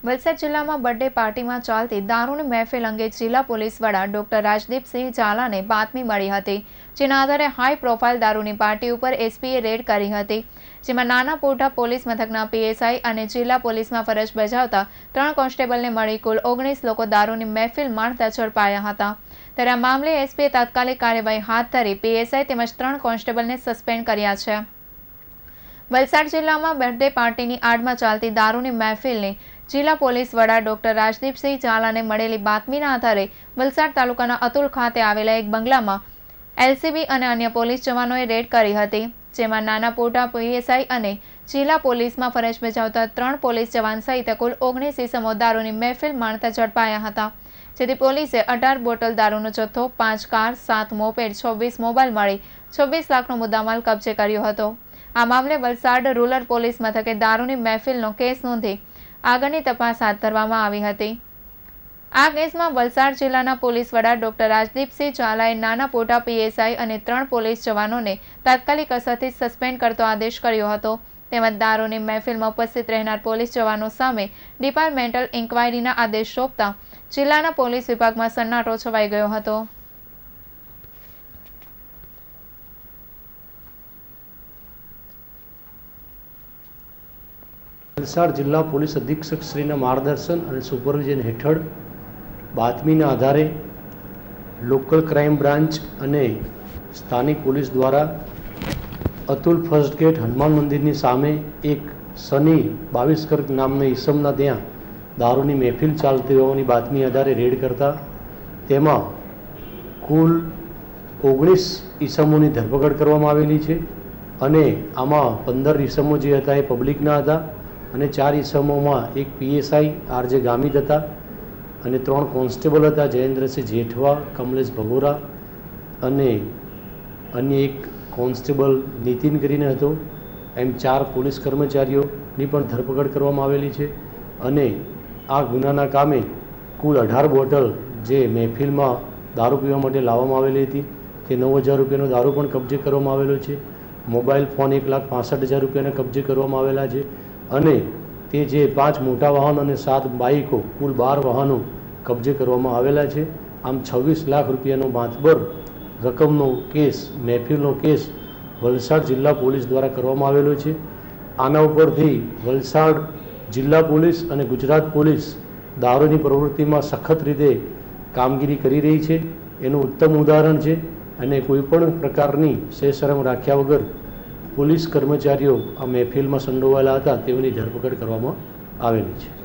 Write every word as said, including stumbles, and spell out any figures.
વલસાડ જિલ્લામાં બર્થડે પાર્ટીમાં ચાલતી દારૂની મહેફિલ અંગે જિલ્લા પોલીસ વડા ડોક્ટર રાજદીપસિંહ ઝાલાને બાતમી મળી હતી, જેના આધારે હાઈ પ્રોફાઇલ દારૂની પાર્ટી ઉપર એસપીએ રેડ કરી હતી, જેમાં નાના પોઢા પોલીસ મથકના પીએસઆઈ અને જિલ્લા પોલીસમાં ફરજ બજાવતા ત્રણ કોન્સ્ટેબલને મળી કુલ ઓગણીસ લોકો દારૂની મહેફિલ માણતા ઝડપાયા હતા। ત્યારે આ મામલે એસપીએ તાત્કાલિક કાર્યવાહી હાથ ધરી પીએસઆઈ તેમજ ત્રણ કોન્સ્ટેબલને સસ્પેન્ડ કર્યા છે। વલસાડ જિલ્લામાં બર્થડે પાર્ટીની આડમાં ચાલતી દારૂની મહેફિલની જિલ્લા પોલીસ વડા ડોક્ટર રાજદીપસિંહ ઝાલાને મળેલી બાતમીના આધારે વલસાડ તાલુકાના અતુલ ખાતે આવેલા એક બંગલામાં એલસીબી અને અન્ય પોલીસ જવાનોએ રેડ કરી હતી, જેમાં નાના પોઢા પીએસઆઈ અને જિલ્લા પોલીસમાં ફરજ બજાવતા ત્રણ પોલીસ જવાન સહિત કુલ ઓગણીસ ઇસમો દારૂની મહેફિલ માણતા ઝડપાયા હતા, જેથી પોલીસે અઢાર બોટલ દારૂનો જથ્થો, પાંચ કાર, સાત મોપેડ, છવ્વીસ મોબાઈલ મળી છવ્વીસ લાખનો મુદ્દામાલ કબજે કર્યો હતો। આ મામલે વલસાડ રૂરલ પોલીસ મથકે દારૂની મહેફિલનો કેસ નોંધી આગળની તપાસ હાથ ધરવામાં આવી હતી। આ કેસમાં વલસાડ જિલ્લાના પોલીસ વડા ડોક્ટર રાજદીપસિંહ ઝાલાએ નાના પોઢા પીએસઆઈ અને ત્રણ પોલીસ જવાનોને તાત્કાલિક અસરથી સસ્પેન્ડ કરતો આદેશ કર્યો હતો, તેમજ દારૂની મહેફિલમાં ઉપસ્થિત રહેનાર પોલીસ જવાનો સામે ડિપાર્ટમેન્ટલ ઇન્ક્વાયરીના આદેશ સોંપતા જિલ્લાના પોલીસ વિભાગમાં સન્નાટો છવાઈ ગયો હતો। વલસાડ જિલ્લા પોલીસ અધિક્ષક શ્રીના માર્ગદર્શન અને સુપરવિઝન હેઠળ બાતમીના આધારે લોકલ ક્રાઇમ બ્રાન્ચ અને સ્થાનિક પોલીસ દ્વારા અતુલ ફર્સ્ટ ગેટ હનુમાન મંદિરની સામે એક સની બાવીસ કર્ક નામના ઈસમના ત્યાં દારૂની મહેફિલ ચાલતી હોવાની બાતમી આધારે રેડ કરતા તેમાં કુલ ઓગણીસ ઈસમોની ધરપકડ કરવામાં આવેલી છે અને આમાં પંદર ઈસમો જે હતા એ પબ્લિકના હતા અને ચાર ઈસમોમાં એક પીએસઆઈ આરજે ગામિત હતા અને ત્રણ કોન્સ્ટેબલ હતા, જયેન્દ્રસિંહ જેઠવા, કમલેશ ભગોરા અને અન્ય એક કોન્સ્ટેબલ નીતિન કરીને હતો। એમ ચાર પોલીસ કર્મચારીઓની પણ ધરપકડ કરવામાં આવેલી છે અને આ ગુનાના કામે કુલ અઢાર બોટલ જે મહેફિલમાં દારૂ પીવા માટે લાવવામાં આવેલી હતી તે નવ હજાર રૂપિયાનો દારૂ પણ કબજે કરવામાં આવેલો છે। મોબાઈલ ફોન એક લાખ પાસઠ હજાર રૂપિયાના કબજે કરવામાં આવેલા છે અને તે જે પાંચ મોટા વાહન અને સાત બાઇકો કુલ બાર વાહનો કબજે કરવામાં આવેલા છે। આમ છવ્વીસ લાખ રૂપિયાનો માતબર રકમનો કેસ મહેફિલનો કેસ વલસાડ જિલ્લા પોલીસ દ્વારા કરવામાં આવેલો છે। આના ઉપરથી વલસાડ જિલ્લા પોલીસ અને ગુજરાત પોલીસ દારૂની પ્રવૃત્તિમાં સખત રીતે કામગીરી કરી રહી છે એનું ઉત્તમ ઉદાહરણ છે અને કોઈપણ પ્રકારની શેષરમ રાખ્યા વગર પોલીસ કર્મચારીઓ આ મહેફિલમાં સંડોવાયેલા હતા તેઓની ધરપકડ કરવામાં આવેલી છે।